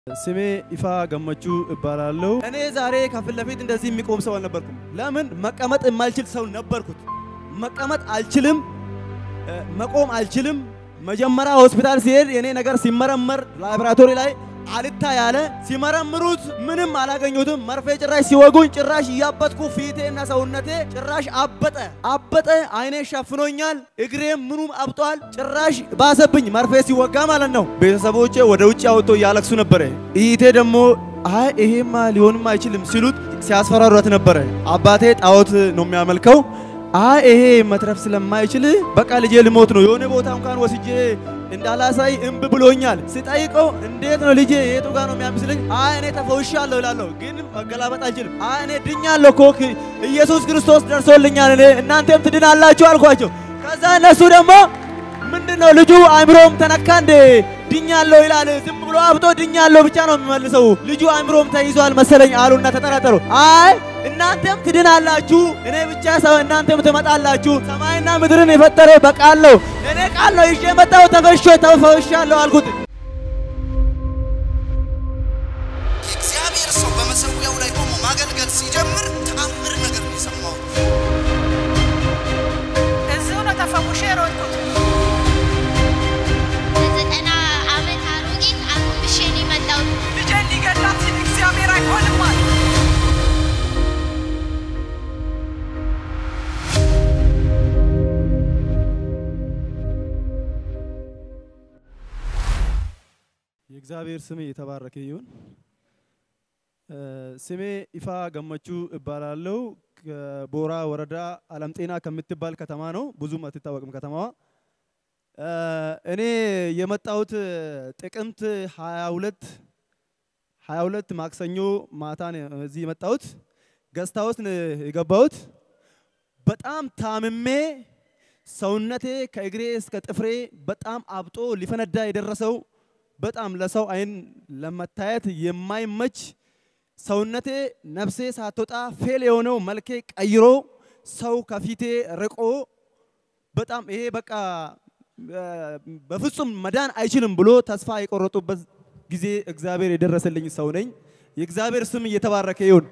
ስሜ ይፋ ገመቹ እባላለሁ እኔ ዛሬ ከፊት ለፊት እንደዚህ የሚቆም ሰው አልነበርኩም ለምን መቀመጥ የማልችል ሰው ነበርኩት መቀመጥ አልችልም መቆም አልችልም መጀመሪያ ሆስፒታል ሲሄድ የኔ ነገር ሲመረመር ላብራቶሪ ላይ አልታ ያለ ሲመረምሩት ምንም አላገኙትም መርፌ ጭራሽ ሲወጉኝ ጭራሽ ያበጥኩ ፊቴና ሰውነቴ ጭራሽ አበጠ አይኔ ሸፍኖኛል እግሬም ምኑም አብጧል ጭራሽ ባሰብኝ መርፌ ሲወጋ ማለት ነው ቤተሰቦቼ ወደ ውጭ አውጥቶ ያለቅሱ ነበር እይቴ ደግሞ አይ ይሄማ ሊሆንም አይችልም ሲሉት ሲያስፈራሩት ነበር አባቴ ጣዖት ነው የሚያመልከው አይ ይሄ መትረፍ ስለማይችል በቃ ልጄ ልሞት ነው የሆነ ቦታ እንኳን ወስጄ እንዳላሳይ እምብ ብሎኛል ሲጠይቀው እንዴት ነው ልጄ የቱ ጋር ነው የሚያምስልኝ አይ እኔ ተፈውሻለሁ ይላል ግን መገላበጥ አልችልም አይ እኔ ድኛለሁ ኮክ ኢየሱስ ክርስቶስ ደርሶልኛል እኔ እናንተም ትድናላችሁ አልኳቸው ከዛ እነሱ ደግሞ ምንድነው ልጁ አእምሮም ተነካ እንደ ድኛለሁ ይላል ዝም ብሎ አብጦ ድኛለሁ ብቻ ነው የሚመልሰው ልጁ አእምሮም ተይዟል መሰለኝ አሉና ተጠራጠሩ አይ እናንተም ትድናላችሁ እኔ ብቻ ሰው እናንተም ትመጣላችሁ ሰማይና ምድርን የፈጠረ በቃለው እኔ ቃለው ይዤ መጣው ተፈውሻለሁ አልኩት እግዚአብሔር ሰው በመሰዊያው ላይ ቆሞ ማገልገል ሲጀምር ተአምር ነገር ይሰማው እዚሁ ነው ተፈውሼ ሮጥኩት ዘጠና ዓመት አሮጊት አቁምሼ ነው የመጣሁት ልጄን ሊገላት ሲል እግዚአብሔር አይሆንም አለ የእግዚአብሔር ስም የተባረከ ይሁን ስሜ ይፋ ገመቹ እባላለሁ ከቦራ ወረዳ አለም ጤና ከምትባል ከተማ ነው ብዙም አትታወቅም ከተማዋ እኔ የመጣሁት ጥቅምት 22 ማክሰኞ ማታ ነው እዚህ የመጣሁት ገስታውስ የገባሁት በጣም ታምሜ ሰውነቴ ከእግሬ እስከ ጥፍሬ በጣም አብጦ ሊፈነዳ የደረሰው በጣም ለሰው አይን ለመታየት የማይመች ሰውነቴ ነፍሴ ሳትወጣ ፌል የሆነው መልኬ ቀይሮ ሰው ከፊቴ ርቆ በጣም ይሄ በቃ በፍጹም መዳን አይችልም ብሎ ተስፋ የቆረጡበት ጊዜ እግዚአብሔር የደረሰልኝ ሰው ነኝ የእግዚአብሔር ስም እየተባረከ ይሁን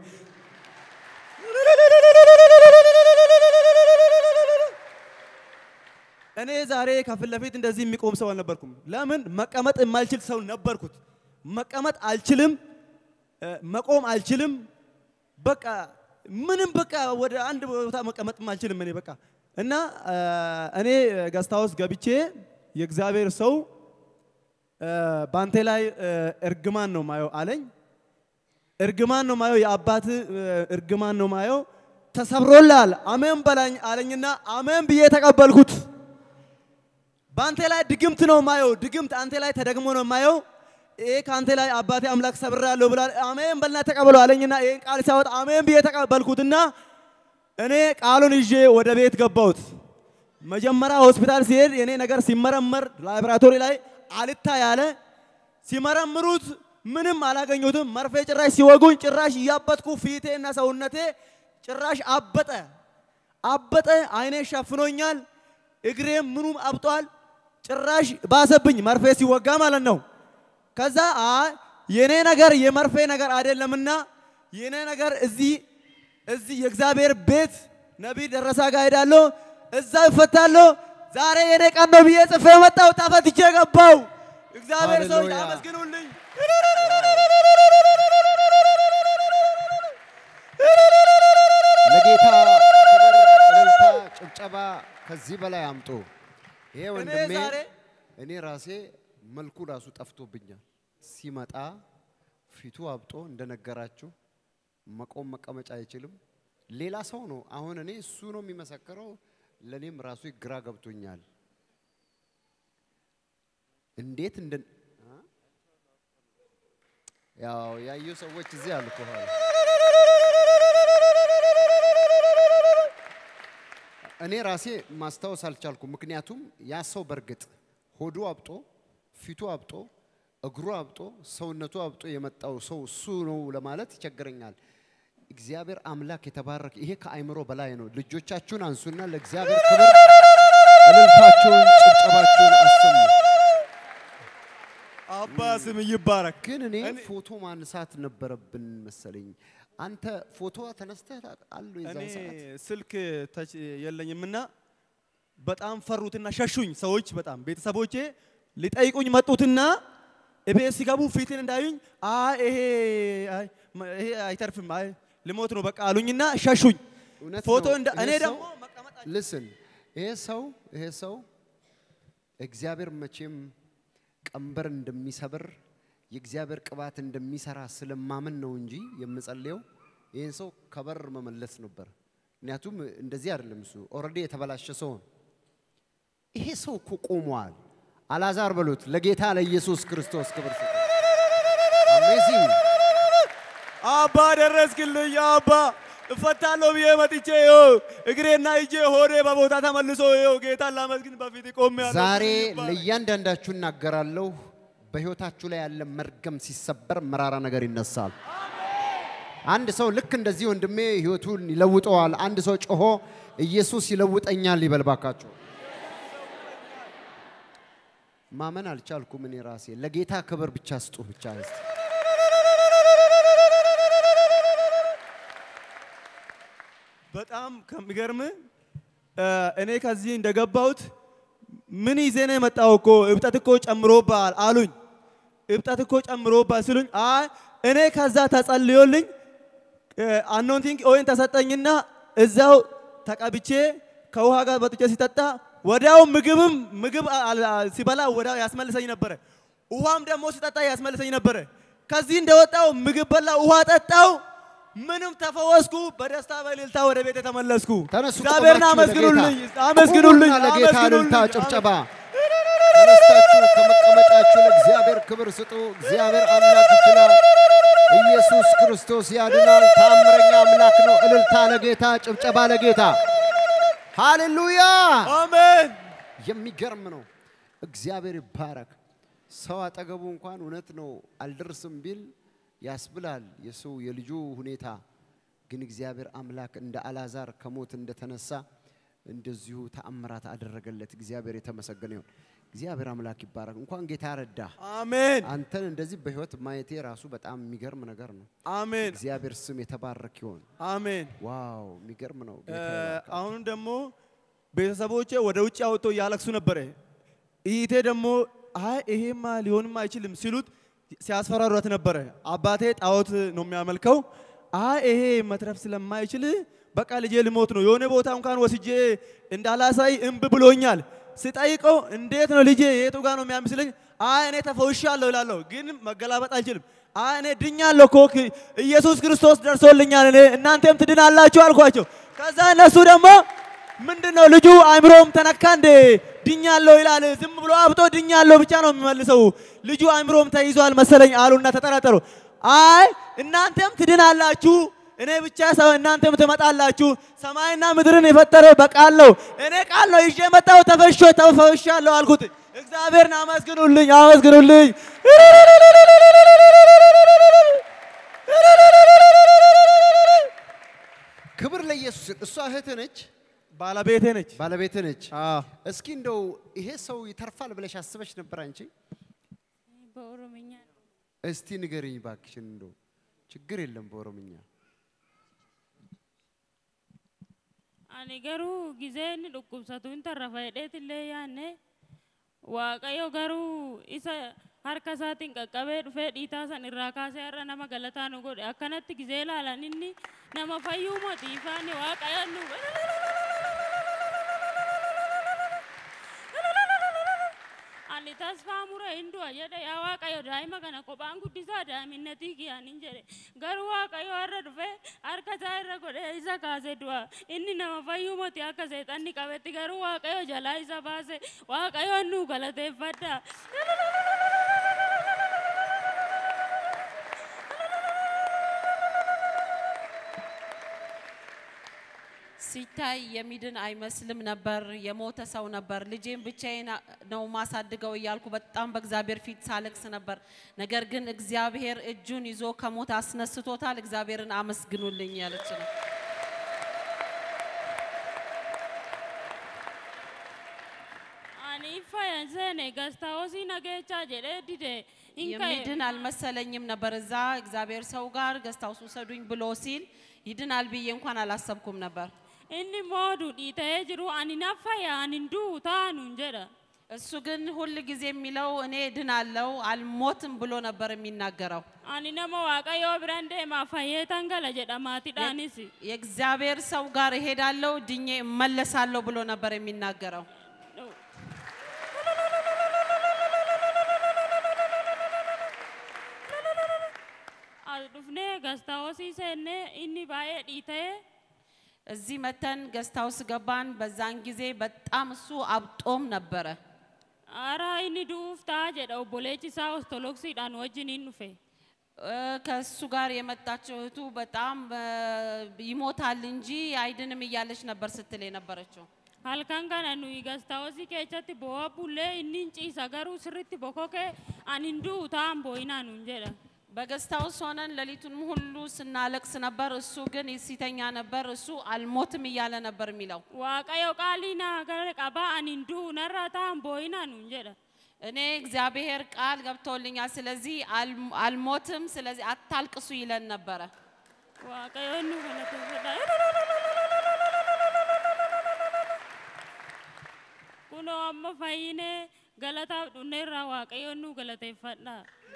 እኔ ዛሬ ከፊት ለፊት እንደዚህ የሚቆም ሰው አልነበርኩም ለምን መቀመጥ የማልችል ሰው ነበርኩት መቀመጥ አልችልም መቆም አልችልም በቃ ምንም በቃ ወደ አንድ ቦታ መቀመጥ ማልችልም እኔ በቃ እና እኔ ገስታውስ ገብቼ የእግዚአብሔር ሰው ባንቴ ላይ እርግማን ነው ማየው አለኝ እርግማን ነው ማየው የአባት እርግማን ነው ማየው ተሰብሮላል አሜን በላኝ አለኝና አሜን ብዬ ተቀበልኩት ባንቴ ላይ ድግምት ነው ማየው ድግምት አንቴ ላይ ተደግሞ ነው ማየው ኤ ካንቴ ላይ አባቴ አምላክ ሰብራለሁ ብሏል አሜን በልና ተቀበሉ አለኝና ይሄን ቃል ሲያወጣ አሜን ብዬ ተቀበልኩትና እኔ ቃሉን ይዤ ወደ ቤት ገባሁት መጀመሪያ ሆስፒታል ሲሄድ የኔ ነገር ሲመረመር ላብራቶሪ ላይ አልታ ያለ ሲመረምሩት ምንም አላገኙትም መርፌ ጭራሽ ሲወጉኝ ጭራሽ ያበጥኩ ፊቴና ሰውነቴ ጭራሽ አበጠ አይኔ ሸፍኖኛል እግሬም ምኑም አብጧል ጭራሽ ባሰብኝ መርፌ ሲወጋ ማለት ነው ከዛ የኔ ነገር የመርፌ ነገር አይደለምና የኔ ነገር እዚህ የእግዚአብሔር ቤት ነብይ ደረሳ ጋር ሄዳለሁ እዛ ይፈታለሁ ዛሬ የኔ ቀን ነው ብዬ ጽፌ መጣው ተፈትቼ ገባው እግዚአብሔር ሰው ያመስግኑልኝ ለጌታ እልልታ ጭብጨባ ከዚህ በላይ አምጡ ይሄ ወንድሜ እኔ ራሴ መልኩ ራሱ ጠፍቶብኛል ሲመጣ ፊቱ አብጦ እንደነገራችሁ መቆም መቀመጫ አይችልም ሌላ ሰው ነው አሁን እኔ እሱ ነው የሚመሰከረው ለኔም ራሱ ግራ ገብቶኛል እንዴት ያው ያዩ ሰዎች እዚህ አሉ ከኋላ እኔ ራሴ ማስታወስ አልቻልኩም ምክንያቱም ያ ሰው በርግጥ ሆዱ አብጦ ፊቱ አብጦ እግሩ አብጦ ሰውነቱ አብጦ የመጣው ሰው እሱ ነው ለማለት ይቸገረኛል እግዚአብሔር አምላክ የተባረከ ይሄ ከአይምሮ በላይ ነው ልጆቻችሁን አንሱና ለእግዚአብሔር ክብር እልልታችሁን ጭብጨባችሁን አሰሙ አባ ስም ይባረክ ግን እኔ ፎቶ ማንሳት ነበረብን መሰለኝ አንተ ፎቶ ተነስተህ አሉ የዛን ሰዓት ስልክ የለኝምና በጣም ፈሩትና ሸሹኝ ሰዎች በጣም ቤተሰቦቼ ሊጠይቁኝ መጡትና እቤት ሲገቡ ፊትን እንዳዩኝ ይሄ አይተርፍም ልሞት ነው በቃ አሉኝና ሸሹኝ ፎቶ እኔ ደግሞ መቀመጥ listen ይሄ ሰው እግዚአብሔር መቼም ቀንበር እንደሚሰብር የእግዚአብሔር ቅባት እንደሚሰራ ስለማመን ነው እንጂ የምጸልየው ይሄን ሰው ከበር መመለስ ነበር ምክንያቱም እንደዚህ አይደለም እሱ ኦሬዲ የተበላሸ ሰው ይሄ ሰው እኮ ቆሟል አላዛር በሉት ለጌታ ለኢየሱስ ክርስቶስ ክብር ይስጥ አሜዚንግ አባ ደረስክልኝ አባ እፈታለሁ ብዬ መጥቼ እግሬና እጄ ሆዴ በቦታ ተመልሶ ጌታን ላመስግን በፊት ቆሜያለሁ ዛሬ ለእያንዳንዳችሁ እናገራለሁ በህይወታችሁ ላይ ያለ መርገም ሲሰበር መራራ ነገር ይነሳል አንድ ሰው ልክ እንደዚህ ወንድሜ ህይወቱን ይለውጠዋል አንድ ሰው ጮሆ ኢየሱስ ይለውጠኛል ይበልባካችሁ ማመን አልቻልኩም እኔ ራሴ ለጌታ ክብር ብቻ ስጡ ብቻ እስቲ በጣም ከሚገርም እኔ ከዚህ እንደገባሁት ምን ይዘኔ መጣው እኮ እብጠት እኮ ጨምሮባል አሉኝ እብጠት እኮ ጨምሮባል ሲሉኝ እኔ ከዛ ተጸልዮልኝ አኖንቲንግ ኦይን ተሰጠኝና እዛው ተቀብቼ ከውሃ ጋር በጥቼ ሲጠጣ ወዲያው ምግብ ሲበላ ወዲያው ያስመልሰኝ ነበር ውሃም ደግሞ ሲጠጣ ያስመልሰኝ ነበር ከዚህ እንደወጣው ምግብ በላ ውሃ ጠጣው ምንም ተፈወስኩ በደስታ በእልልታ ወደ ቤት ተመለስኩ እግዚአብሔርን አመስግኑልኝ ለጌታ እልልታ ጭብጨባ ተነስታችሁ ከመቀመጫችሁ ለእግዚአብሔር ክብር ስጡ እግዚአብሔር አምላክ ይችላል ኢየሱስ ክርስቶስ ያድናል ታምረኛ አምላክ ነው እልልታ ለጌታ ጭብጨባ ለጌታ ሃሌሉያ አሜን የሚገርም ነው እግዚአብሔር ይባረክ ሰው አጠገቡ እንኳን እውነት ነው አልደርስም ቢል ያስብላል የሰው የልጁ ሁኔታ ግን እግዚአብሔር አምላክ እንደ አላዛር ከሞት እንደተነሳ እንደዚሁ ተአምራት አደረገለት እግዚአብሔር የተመሰገነ ይሁን እግዚአብሔር አምላክ ይባረክ እንኳን ጌታ ረዳ አሜን አንተን እንደዚህ በህይወት ማየቴ ራሱ በጣም የሚገርም ነገር ነው አሜን እግዚአብሔር ስም የተባረክ ይሁን አሜን ዋው የሚገርም ነው አሁን ደግሞ ቤተሰቦቼ ወደ ውጭ አውጥተው ያለቅሱ ነበር ይሄ ደግሞ ይሄማ ሊሆንም አይችልም ሲሉት ሲያስፈራሩት ነበር አባቴ ጣዖት ነው የሚያመልከው ይሄ መትረፍ ስለማይችል በቃ ልጄ ልሞት ነው የሆነ ቦታ እንኳን ወስጄ እንዳላሳይ እምብ ብሎኛል ሲጠይቀው እንዴት ነው ልጄ የቱ ጋር ነው የሚያምስልኝ እኔ ተፈውሻለሁ ይላል ግን መገላበጥ አልችልም እኔ ድኛለሁ እኮ ኢየሱስ ክርስቶስ ደርሶልኛል እናንተም ትድናላችሁ አልኳቸው ከዛ እነሱ ደግሞ ምንድነው ልጁ አእምሮም ተነካ እንደ ድኛለሁ ይላል ዝም ብሎ አብጦ ድኛለሁ ብቻ ነው የሚመልሰው ልጁ አእምሮም ተይዟል መሰለኝ አሉና ተጠራጠሩ እናንተም ትድናላችሁ እኔ ብቻ ሰው እናንተም ትመጣላችሁ ሰማይና ምድርን የፈጠረ በቃል ነው እኔ ቃል ነው ይዤ መጣው ተፈውሻለሁ አልኩት እግዚአብሔርን አመስግኑልኝ ክብር ለኢየሱስ እሷ እህት ነች ባለቤቴ ነች እስኪ እንደው ይሄ ሰው ይተርፋል ብለሽ አስበሽ ነበር አንቺ በኦሮምኛ እስቲ ንገሪኝ ባክሽን እንደው ችግር የለም በኦሮምኛ ani garu gizeen dhukkubsatu interrafa hedheetillee yaanne waaqayyo garu isa harka isaatiin qaqqabee dhufee dhiitaa san irraa kaasee har'a nama galataa nu godhe akkanatti gizee laalan inni nama fayyuu mootiifaani waaqayyo nu ani tasfaa mura hindu ajada yaa waaqayyo daa'ima kana kophaan guddisaa daa'iminnatii kiyaanin jedhe garuu waaqayyo har'a dhufee harka isaa irra godhee isa kaasee du'a inni nama fayyuu mootii akka seexanni qabetti garuu waaqayyo jalaa isa baase waaqayyo nu galateeffadha ሲታይ የሚድን አይመስልም ነበር የሞተ ሰው ነበር ልጄን ብቻዬን ነው ማሳድገው ይያልኩ በጣም በእግዚአብሔር ፊት ሳለቅስ ነበር ነገር ግን እግዚአብሔር እጁን ይዞ ከሞት አስነስቶታል እግዚአብሔርን አመስግኑልኝ ያለች ነው ani fayanse ne gastaosi nagecha jede dide የሚድን አልመሰለኝም ነበር እዛ እግዚአብሔር ሰው ጋር ገስታውስ ውሰዱኝ ብሎ ሲል ይድናል ብዬ እንኳን አላሰብኩም ነበር inni moodu dhiitee jiru ani naffaya ani nduu taanu jedha እሱ ግን ሁሉ ጊዜ የሚለው እኔ ድናለው አልሞትም ብሎ ነበር የሚናገረው ani nama waaqayyo biraan deema fayyeetan gala jedhamaatidhaanis የእግዚአብሔር ሰው ጋር ሄዳለው ድኜ እመለሳለሁ ብሎ ነበር የሚናገረው dufne gastaawsi seenne inni baay'ee dhiitee እዚህ መተን ገስታውስ ገባን በዛን ጊዜ በጣም እሱ አብጦም ነበር አራ inni duufታ jedha obboleechi isaa ortodoksiidhaan wajjiniin dhufe ከሱ ጋር የመጣችው እህቱ በጣም ይሞታል እንጂ አይድንም እያለች ነበር ስትል የነበረችው halkan kana nuyi gastaawsi keessatti bo'aa bullee inni ciisa garuu sirritti bokoke ani nduu taan boo'inaan jedha በገስታውስ ሆነን ለሊቱን ሁሉ ስናለቅስ ነበር እሱ ግን ሲተኛ ነበር እሱ አልሞትም እያለ ነበር የሚለው waaqayyo ቃሊና ገረ ቀባ ani nduu narra taan boo'inaan jedha እኔ እግዚአብሔር ቃል ገብቶልኛል ስለዚህ አልሞትም ስለዚህ አታልቅሱ ይለን ነበር waaqayyo nu ገለተፈዳ kuno amma fayyine galataaf dhunneerra waaqayyo nu galateeffadha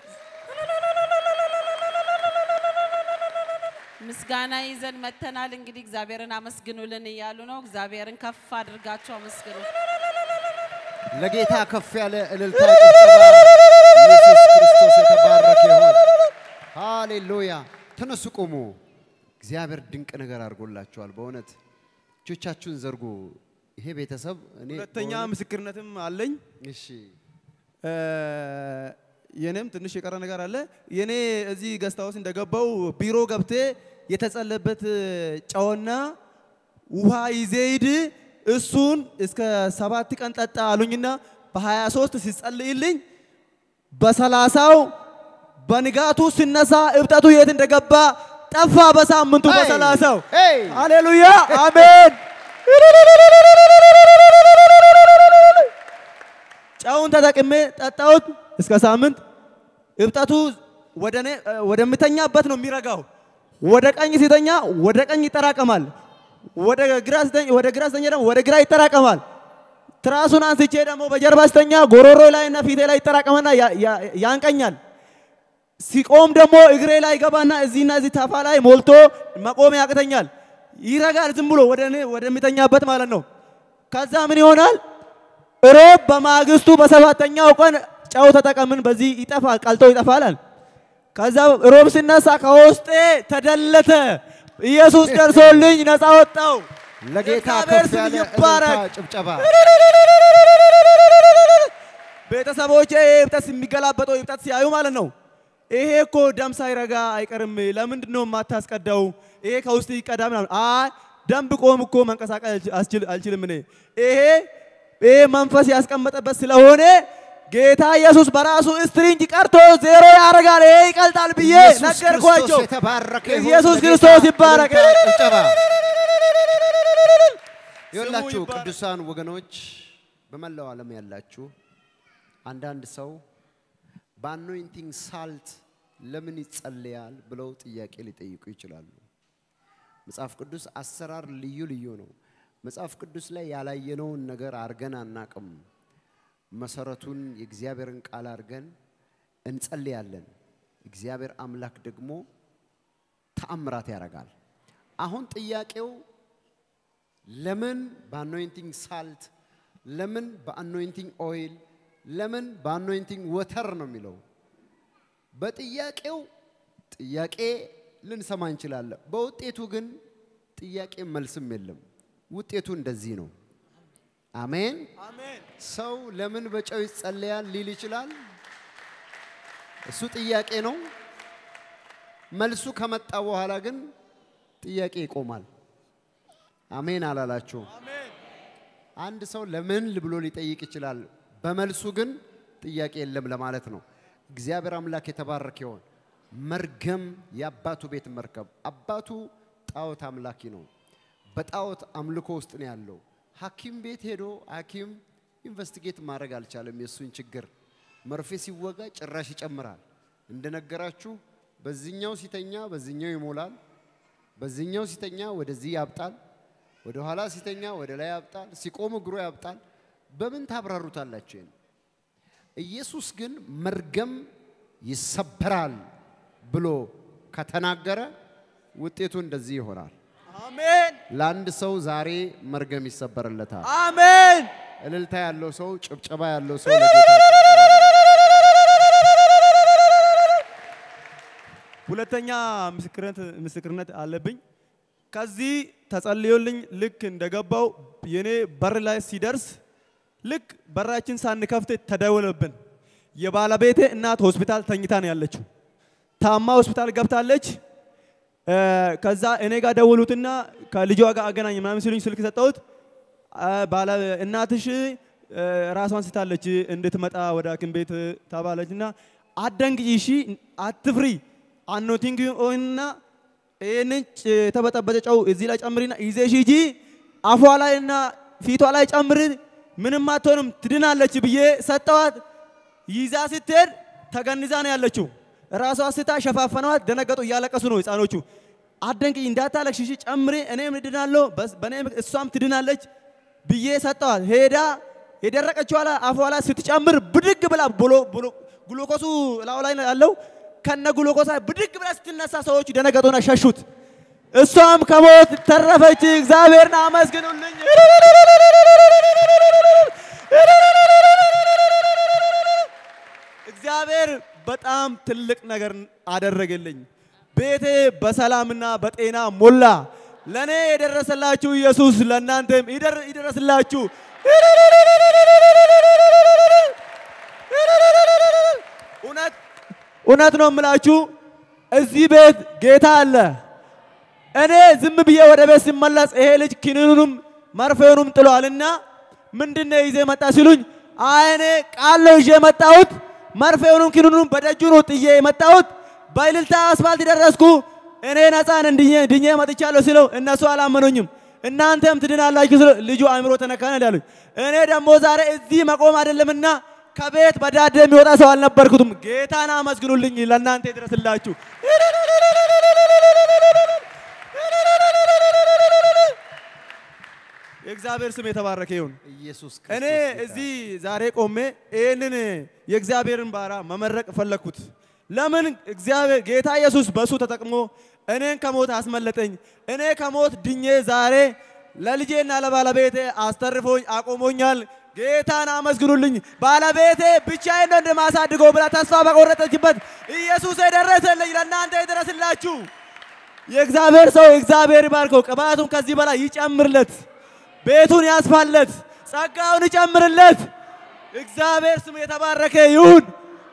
ምስጋና ይዘን መተናል እንግዲህ እግዚአብሔርን አመስግኑልን ይያሉ ነው እግዚአብሔርን ከፍ አድርጋችሁ አመስግኑ ለጌታ ከፍ ያለ እልልታ ጭብጨባ ኢየሱስ ክርስቶስ የተባረከ ይሁን ሃሌሉያ ተነሱ ቆሙ እግዚአብሔር ድንቅ ነገር አድርጎላችኋል በእውነት እጆቻችሁን ዘርጉ ይሄ ቤተሰብ እኔ ሁለተኛ ምስክርነትም አለኝ እሺ የኔም ትንሽ የቀረ ነገር አለ የኔ እዚህ ገስታውስ እንደገባው ቢሮ ገብቴ የተጸለበት ጫውና ውሃ ይዘይድ እሱን እስከ 7 ቀን ጠጣ አሉኝና በ23 ሲጸልይልኝ በ30ው በንጋቱ ሲነሳ እብጠቱ የት እንደገባ ጠፋ በሳምንቱ በ30ው ሃሌሉያ አሜን ጫውን ተጠቅሜ ጠጣሁት እስከ ሳምንት እብጠቱ ወደምተኛበት ነው የሚረጋው ወደ ቀኝ ሲተኛ ወደ ቀኝ ይተራቀማል ወደ ግራ ሲተኛ ደግሞ ወደ ግራ ይተራቀማል ትራሱን አንስቼ ደግሞ በጀርባ ሲተኛ ጎሮሮ ላይና ፊቴ ላይ ይተራቀመና ያንቀኛል ሲቆም ደግሞ እግሬ ላይ ገባና እዚህና እዚህ ታፋ ላይ ሞልቶ መቆም ያቅተኛል ይረጋል ዝም ብሎ ወደምተኛበት ማለት ነው ከዛ ምን ይሆናል ሮብ በማግስቱ በሰባተኛው ቀን ጫው ተጠቀምን በዚህ ይጠፋል ቀልጦ ይጠፋል ከዛ ሮብ ሲነሳ ከውስጤ ተደለተ ኢየሱስ ደርሶልኝ ነፃ ወጣው ለጌታ ከፍ ያለ እልልታ ጭብጨባ ቤተሰቦቼ ይብጠስ የሚገላበጠው ይብጠስ ሲያዩ ማለት ነው ይሄ እኮ ደም ሳይረጋ አይቀርም ለምንድነው ማታስቀዳው ይሄ ከውስጥ ይቀዳም ደም ብቆም እኮ መንቀሳቀስ አልችልም እኔ ይሄ መንፈስ ያስቀመጠበት ስለሆነ ጌታ ኢየሱስ በራሱ ስትሪንግ ቀርቶ ዜሮ ያረጋል ይሄ ይቀልጣል ብዬ ነገርኳቸው ኢየሱስ ክርስቶስ ይባረክ ጭብጨባ ይላችሁ ቅዱሳን ወገኖች በመላው ዓለም ያላችሁ አንዳንድ ሰው በአኖይንቲንግ ሳልት ለምን ይጸልያል ብለው ጥያቄ ሊጠይቁ ይችላሉ መጽሐፍ ቅዱስ አሰራር ልዩ ልዩ ነው መጽሐፍ ቅዱስ ላይ ያላየነውን ነገር አርገን አናቅም መሰረቱን የእግዚአብሔርን ቃል አርገን እንጸልያለን እግዚአብሔር አምላክ ደግሞ ተአምራት ያረጋል አሁን ጥያቄው ለምን በአኖይንቲንግ ሳልት ለምን በአኖይንቲንግ ኦይል ለምን በአኖይንቲንግ ወተር ነው የሚለው በጥያቄው ጥያቄ ልንሰማ እንችላለን በውጤቱ ግን ጥያቄ መልስም የለም ውጤቱ እንደዚህ ነው አሜን አሜን ሰው ለምን በጨው ይጸልያል ሊል ይችላል እሱ ጥያቄ ነው መልሱ ከመጣ በኋላ ግን ጥያቄ ይቆማል አሜን አላላችሁ አሜን አንድ ሰው ለምን ብሎ ሊጠይቅ ይችላል በመልሱ ግን ጥያቄ የለም ለማለት ነው እግዚአብሔር አምላክ የተባረከ ይሁን መርገም ያባቱ ቤት መርከብ አባቱ ጣዖት አምላኪ ነው በጣዖት አምልኮ ውስጥ ነው ያለው ሐኪም ቤት ሄዶ ሐኪም ኢንቨስቲጌት ማድረግ አልቻለም የሱን ችግር መርፌ ሲወጋ ጭራሽ ይጨምራል እንደነገራችሁ በዚህኛው ሲተኛ በዚህኛው ይሞላል በዚህኛው ሲተኛ ወደዚህ ያብጣል ወደ ኋላ ሲተኛ ወደ ላይ ያብጣል ሲቆም እግሩ ያብጣል በምን ታብራሩታላችሁ ኢየሱስ ግን መርገም ይሰበራል ብሎ ከተናገረ ውጤቱ እንደዚህ ይሆናል አሜን ለአንድ ሰው ዛሬ መርገም ይሰበርለታል አሜን እልልታ ያለው ሰው ጭብጨባ ያለው ሰው ለጌታ ሁለተኛ ምስክርነት አለብኝ ከዚህ ተጸልዮልኝ ልክ እንደገባው የኔ በር ላይ ሲደርስ ልክ በራችን ሳንከፍት ተደወለብን የባለቤቴ እናት ሆስፒታል ተኝታ ነው ያለችው ታማ ሆስፒታል ገብታለች ከዛ እኔ ጋር ደወሉትና ከልጇ ጋር አገናኝ ምናምን ሲሉኝ ስልክ ሰጠሁት ባለ እናትሽ ራሷን ስታለች እንድትመጣ ወደ ሐኪም ቤት ተባለችና አደንግጪ እሺ አትፍሪ አኖቲንግ ኦንና እነን ተበጠበጠ ጨው እዚህ ላይ ጨምሪና ይዘሽ ሂጂ አፏ ላይና ፊቷ ላይ ጨምሪ ምንም አትሆንም ትድናለች ብዬ ሰጠዋት ይዛ ስትሄድ ተገንዛ ነው ያለችው ራሷ ስታ ሸፋፈኗት ደነገጡ ያለቀሱ ነው ህፃኖቹ አደንግጪ እንዳታለቅሽ እሺ ጨምሪ እኔም እድናለሁ በኔ እሷም ትድናለች ብዬ ሰጠዋት ሄዳ የደረቀችው አፏ ላይ ስትጨምር ብድግ ብላ ግሉኮሱ ላው ላይ ያለው ከነ ግሉኮሳ ብድግ ብላ ስትነሳ ሰዎቹ ደነገጡና ሸሹት እሷም ከሞት ተረፈች እግዚአብሔርን አመስግኑልኝ እግዚአብሔር በጣም ትልቅ ነገር አደረገልኝ ቤቴ በሰላምና በጤና ሞላ ለኔ የደረሰላችሁ ኢየሱስ ለእናንተም ይደረስላችሁ እውነት ነው የምላችሁ እዚህ ቤት ጌታ አለ እኔ ዝም ብዬ ወደ ቤት ሲመለስ ይሄ ልጅ ኪኒኑንም መርፌውንም ጥሏልና ምንድነው ይዘ መጣ ሲሉኝ አይኔ ቃል ይዤ መጣሁት መርፌውንም ኪኒኑንም በደጁ ነው ጥዬ መጣሁት ባይልልታ አስፋልት ደረስኩ እኔ ነፃን ድኜ መጥቻለሁ ሲለው እነሱ አላመኑኝም እናንተም ትድናላችሁ ሲለው ልጁ አእምሮ ተነካነ ያሉኝ እኔ ደግሞ ዛሬ እዚህ መቆም አይደለምና ከቤት በዳደ የሚወጣ ሰው አልነበርኩትም ጌታና አመስግኑልኝ ለእናንተ ይድረስላችሁ የእግዚአብሔር ስም የተባረከ ይሁን ኢየሱስ ክርስቶስ እኔ እዚህ ዛሬ ቆሜ ይሄንን የእግዚአብሔርን ባራ መመረቅ ፈለኩት ለምን እግዚአብሔር ጌታ ኢየሱስ በሱ ተጠቅሞ እኔን ከሞት አስመለጠኝ እኔ ከሞት ድኜ ዛሬ ለልጄና ለባለቤቴ አስተርፎኝ አቆሞኛል ጌታን አመስግኑልኝ ባለቤቴ ብቻዬን ነው እንደማሳድገው ብላ ተስፋ በቆረጠችበት ኢየሱስ የደረሰልኝ ለእናንተ ይድረስላችሁ የእግዚአብሔር ሰው እግዚአብሔር ይባርከው ቅባቱን ከዚህ በላይ ይጨምርለት ቤቱን ያስፋለት ጸጋውን ይጨምርለት እግዚአብሔር ስም የተባረከ ይሁን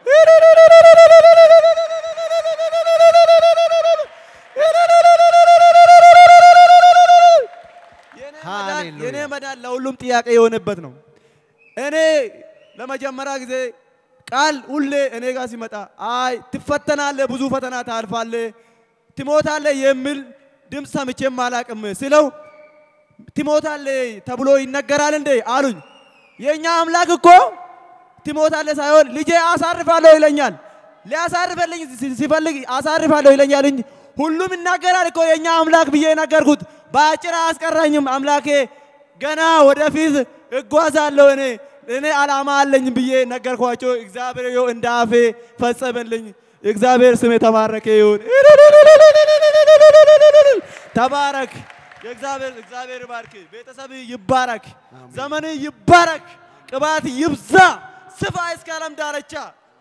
የኔ መዳን ለሁሉም ጥያቄ የሆነበት ነው እኔ ለመጀመሪያ ጊዜ ቃል ሁሌ እኔ ጋር ሲመጣ አይ ትፈተናለህ ብዙ ፈተና ታልፋለህ ትሞታለህ የሚል ድምጽ ሰምቼም አላቅም ስለው ትሞታለህ ተብሎ ይነገራል እንዴ አሉኝ የኛ አምላክ እኮ ትሞታለህ ሳይሆን ልጄ አሳርፋለሁ ይለኛል ሊያሳርፈልኝ ሲፈልግ አሳርፋለሁ ይለኛል ሁሉም ይናገራል እኮ የኛ አምላክ ብዬ ነገርኩት ባጭራ አስቀራኝም አምላኬ ገና ወደፊት እጓዛለሁ እኔ አላማ አለኝ ብዬ ነገርኳቸው እግዚአብሔር ይው እንዳፌ ፈጸመልኝ እግዚአብሔር ስም የተባረከ ይሁን ተባረክ እግዚአብሔር ይባርክ ቤተሰብ ይባረክ ዘመን ይባረክ ቅባት ይብዛ ስፋ እስከ ዓለም ዳርቻ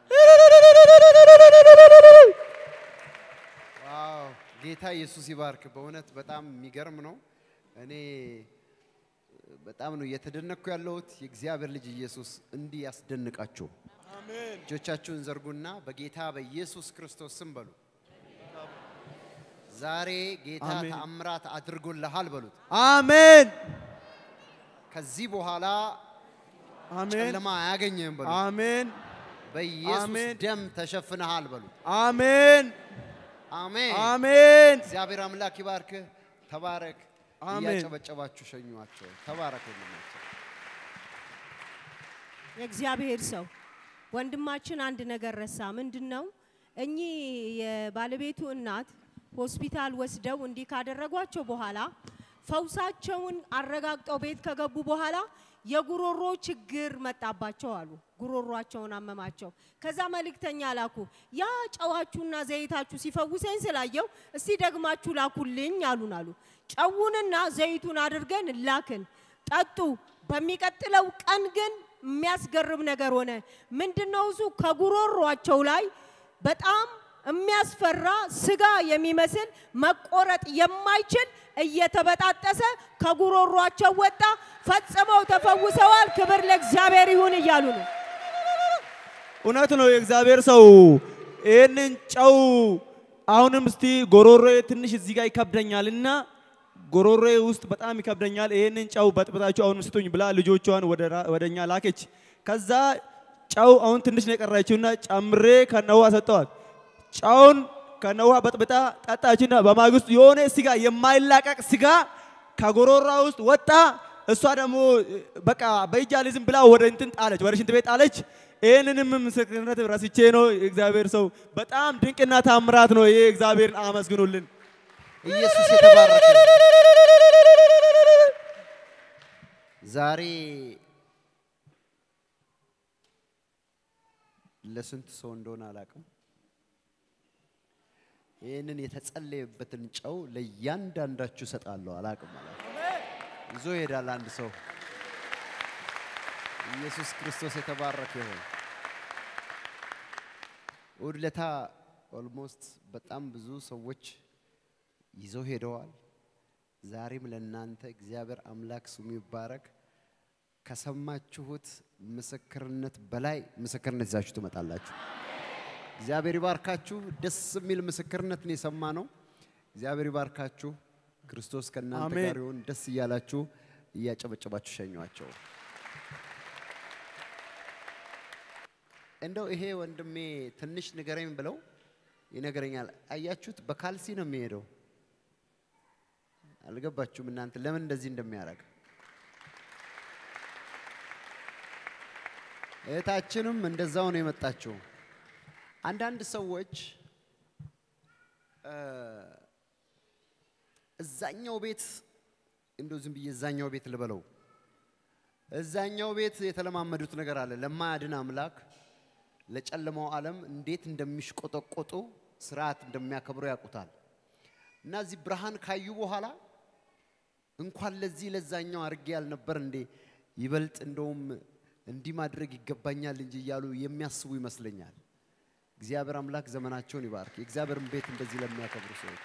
ዋው ጌታ ኢየሱስ ይባርክ በእውነት በጣም የሚገርም ነው እኔ በጣም ነው የተደነኩ ያለሁት የእግዚአብሔር ልጅ ኢየሱስ እንዲህ ያስደንቃችሁ አሜን እጆቻችሁን ዘርጉና በጌታ በኢየሱስ ክርስቶስ ስም በሉ ዛሬ ጌታ ተአምራት አድርጎልሃል በሉት አሜን ከዚህ በኋላ አሜን ጨለማ አያገኝህም በሉት አሜን በኢየሱስ ደም ተሸፍነሃል በሉት አሜን አሜን አሜን እግዚአብሔር አምላክ ይባርክ ተባረክ ያጨበጨባችሁ ሸኙአቸው ተባረኩልኝ የእግዚአብሔር ሰው ወንድማችን አንድ ነገር ረሳ ምንድነው እኚህ የባለቤቱ እናት ሆስፒታል ወስደው እንዲ ካደረጓቸው በኋላ ፈውሳቸውን አረጋግጠው ቤት ከገቡ በኋላ የጉሮሮ ችግር መጣባቸው አሉ ጉሮሮአቸውን አመማቸው ከዛ መልእክተኛ ላኩ ያ ጨዋቹና ዘይታቹ ሲፈውሰኝ ስላየው እስቲ ደግማችሁ ላኩልኝ አሉ ጨውንና ዘይቱን አድርገን ላክን ጠጡ በሚቀጥለው ቀን ግን የሚያስገርም ነገር ሆነ ምንድነው እሱ ከጉሮሮአቸው ላይ በጣም የሚያስፈራ ስጋ የሚመስል መቆረጥ የማይችል እየተበጣጠሰ ከጉሮሮአቸው ወጣ ፈጽመው ተፈውሰዋል ክብር ለእግዚአብሔር ይሁን ይያሉ ነው እውነት ነው የእግዚአብሔር ሰው ይሄንን ጨው አሁንም እስቲ ጎሮሮዬ ትንሽ እዚህ ጋር ይከብደኛልና ጎሮሮዬ ውስጥ በጣም ይከብደኛል ይሄንን ጨው በጥብጣችሁ አሁንም ስጡኝ ብላ ልጆቿን ወደኛ ላከች ከዛ ጨው አሁን ትንሽ ነው የቀራችውና ጨምሬ ከነዋ ሰጠዋት ጨውን ከነዋ በጥብጣ ጠጣችና በማግስቱ የሆነ ስጋ የማይላቀቅ ስጋ ከጎሮሯ ውስጥ ወጣ እሷ ደግሞ በቃ በእጃሊዝም ብላ ወደ እንትን ጣለች ወደ ሽንት ቤት ጣለች ይሄንንም ምስክርነት ራስቼ ነው እግዚአብሔር ሰው በጣም ድንቅና ታምራት ነው ይሄ እግዚአብሔርን አመስግኑልን ኢየሱስ የተባረከ ዛሬ ለስንት ሰው እንደሆነ አላቀም ይሄንን የተጸለየበትን ጨው ለያንዳንዳችሁ ሰጣለሁ አላቀም ማለት ይዞ ይሄዳል አንድ ሰው ኢየሱስ ክርስቶስ የተባረከ ይሁን ወድለታ ኦልሞስት በጣም ብዙ ሰዎች ይዞ ሄደዋል ዛሬም ለእናንተ እግዚአብሔር አምላክ ስሙ ይባረክ ከሰማችሁት ምስክርነት በላይ ምስክርነት ይዛችሁ ትመጣላችሁ እግዚአብሔር ይባርካችሁ ደስ የሚል ምስክርነት ነው የሰማነው እግዚአብሔር ይባርካችሁ ክርስቶስ ከናንተ ጋር ይሁን ደስ ይያላችሁ እያጨበጨባችሁ ሸኙአቸው እንደው ይሄ ወንድሜ ትንሽ ንገረኝ ብለው ይነገረኛል አያችሁት በካልሲ ነው የሚሄደው አልገባችሁም እናንተ ለምን እንደዚህ እንደሚያረግ እታችንም እንደዛው ነው የመጣችው አንዳንድ ሰዎች እዛኛው ቤት እንደው ዝም በየዛኛው ቤት ልበለው እዛኛው ቤት የተለማመዱት ነገር አለ ለማያድን አምላክ ለጨለማው ዓለም እንዴት እንደሚሽቆጠቆጡ ስርዓት እንደሚያከብሩ ያቁታል እና እዚ ብርሃን ካዩ በኋላ እንኳን ለዚህ ለዛኛው አርጌ ያልነበር እንዴ ይበልጥ እንደውም እንዲ ማድረግ ይገባኛል እንጂ ያሉ የሚያስቡ ይመስለኛል እግዚአብሔር አምላክ ዘመናቸውን ይባርክ እግዚአብሔርን ቤት እንደዚህ ለሚያከብሩ ሰዎች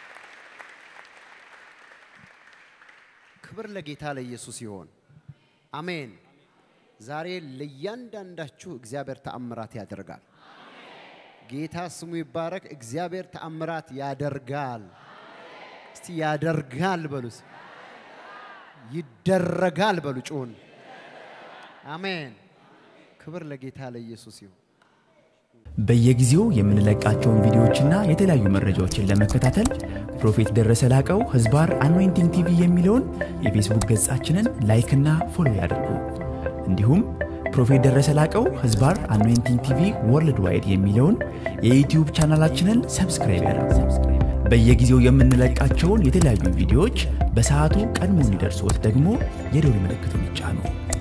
ክብር ለጌታ ለኢየሱስ ይሁን አሜን ዛሬ ለያንዳንዳችሁ እግዚአብሔር ተአምራት ያደርጋል ጌታ ስሙ ይባረክ እግዚአብሔር ተአምራት ያደርጋል እስቲ ያደርጋል በሉስ ይደረጋል በሉ ጮን አሜን ክብር ለጌታ ለኢየሱስ ይሁን በየጊዜው የምንለቃቸውን ቪዲዮዎችና የተለያዩ መረጃዎችን ለመከታተል ፕሮፌት ደረሰ ላቀው ህዝባር አኖይንቲንግ ቲቪ የሚለውን የፌስቡክ ገጻችንን ላይክ እና ፎሎ ያድርጉ እንዲሁም ፕሮፌት ደረሰ ላቀው ህዝባር አኖይንቲንግ ቲቪ ወርልድ ዋይድ የሚለውን የዩቲዩብ ቻናላችንን ሰብስክራይብ ያድርጉ በየጊዜው የምንለቃቸውን የተለያዩ ቪዲዮዎች በሰዓቱ ቀድሞ እንዲደርሱት ደግሞ የደወል ምልክቱን ይጫኑ